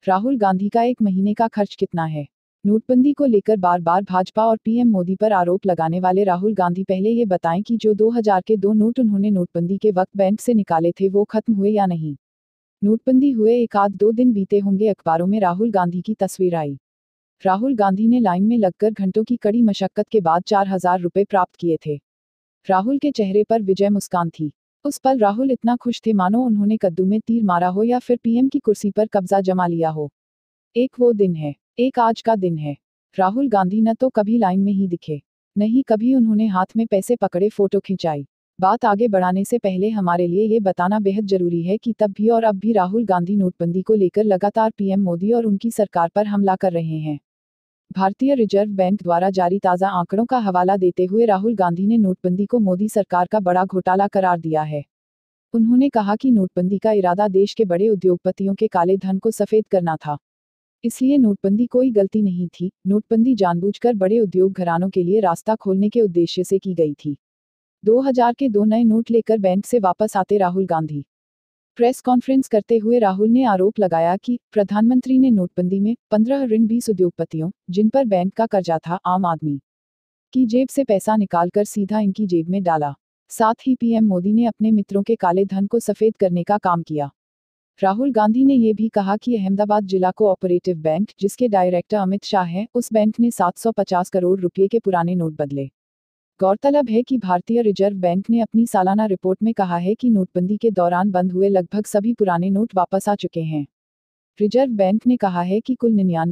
राहुल गांधी का एक महीने का खर्च कितना है? नोटबंदी को लेकर बार बार भाजपा और पीएम मोदी पर आरोप लगाने वाले राहुल गांधी पहले ये बताएं कि जो 2000 के 2 नोट उन्होंने नोटबंदी के वक्त बैंक से निकाले थे वो खत्म हुए या नहीं। नोटबंदी हुए एक आध 2 दिन बीते होंगे, अखबारों में राहुल गांधी की तस्वीर आई। राहुल गांधी ने लाइन में लगकर घंटों की कड़ी मशक्कत के बाद 4000 रुपए प्राप्त किए थे। राहुल के चेहरे पर विजय मुस्कान थी। उस पल राहुल इतना खुश थे मानो उन्होंने कद्दू में तीर मारा हो या फिर पीएम की कुर्सी पर कब्जा जमा लिया हो। एक वो दिन है, एक आज का दिन है। राहुल गांधी न तो कभी लाइन में ही दिखे, नहीं कभी उन्होंने हाथ में पैसे पकड़े फोटो खिंचाई। बात आगे बढ़ाने से पहले हमारे लिए ये बताना बेहद जरूरी है कि तब भी और अब भी राहुल गांधी नोटबंदी को लेकर लगातार पीएम मोदी और उनकी सरकार पर हमला कर रहे हैं। भारतीय रिजर्व बैंक द्वारा जारी ताज़ा आंकड़ों का हवाला देते हुए राहुल गांधी ने नोटबंदी को मोदी सरकार का बड़ा घोटाला करार दिया है। उन्होंने कहा कि नोटबंदी का इरादा देश के बड़े उद्योगपतियों के काले धन को सफेद करना था, इसलिए नोटबंदी कोई गलती नहीं थी। नोटबंदी जानबूझकर बड़े उद्योग घरानों के लिए रास्ता खोलने के उद्देश्य से की गई थी। 2000 के 2 नए नोट लेकर बैंक से वापस आते राहुल गांधी प्रेस कॉन्फ्रेंस करते हुए राहुल ने आरोप लगाया कि प्रधानमंत्री ने नोटबंदी में 15 ऋण 20 उद्योगपतियों, जिन पर बैंक का कर्जा था, आम आदमी की जेब से पैसा निकालकर सीधा इनकी जेब में डाला। साथ ही पीएम मोदी ने अपने मित्रों के काले धन को सफेद करने का काम किया। राहुल गांधी ने ये भी कहा कि अहमदाबाद जिला कोऑपरेटिव बैंक, जिसके डायरेक्टर अमित शाह हैं, उस बैंक ने 750 करोड़ रुपये के पुराने नोट बदले। गौरतलब है कि भारतीय रिजर्व बैंक ने अपनी सालाना रिपोर्ट में कहा है कि नोटबंदी के दौरान बंद हुए लगभग सभी पुराने नोट वापस आ चुके हैं। रिजर्व बैंक ने कहा है कि कुल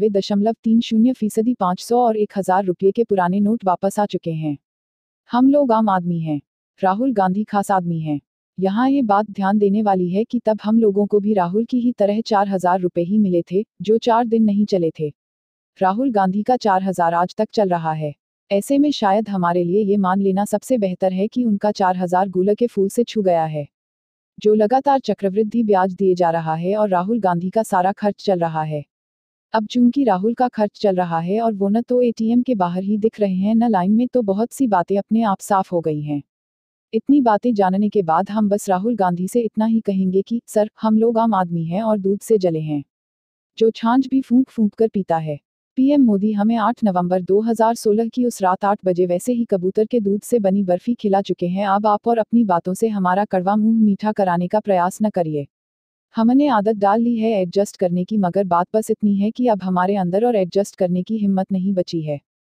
99.30% 500 और 1000 रुपये के पुराने नोट वापस आ चुके हैं। हम लोग आम आदमी हैं, राहुल गांधी खास आदमी हैं। यहाँ ये बात ध्यान देने वाली है कि तब हम लोगों को भी राहुल की ही तरह 4000 रुपये ही मिले थे, जो 4 दिन नहीं चले थे। राहुल गांधी का 4000 आज तक चल रहा है। ऐसे में शायद हमारे लिए ये मान लेना सबसे बेहतर है कि उनका 4000 गुलक के फूल से छू गया है, जो लगातार चक्रवृद्धि ब्याज दिए जा रहा है और राहुल गांधी का सारा खर्च चल रहा है। अब चूंकि राहुल का खर्च चल रहा है और वो न तो एटीएम के बाहर ही दिख रहे हैं न लाइन में, तो बहुत सी बातें अपने आप साफ हो गई हैं। इतनी बातें जानने के बाद हम बस राहुल गांधी से इतना ही कहेंगे कि सर, हम लोग आम आदमी हैं और दूध से जले हैं, जो छाछ भी फूंक फूंक कर पीता है। पीएम मोदी हमें 8 नवंबर 2016 की उस रात 8 बजे वैसे ही कबूतर के दूध से बनी बर्फी खिला चुके हैं। अब आप और अपनी बातों से हमारा कड़वा मुंह मीठा कराने का प्रयास न करिए। हमने आदत डाल ली है एडजस्ट करने की, मगर बात बस इतनी है कि अब हमारे अंदर और एडजस्ट करने की हिम्मत नहीं बची है।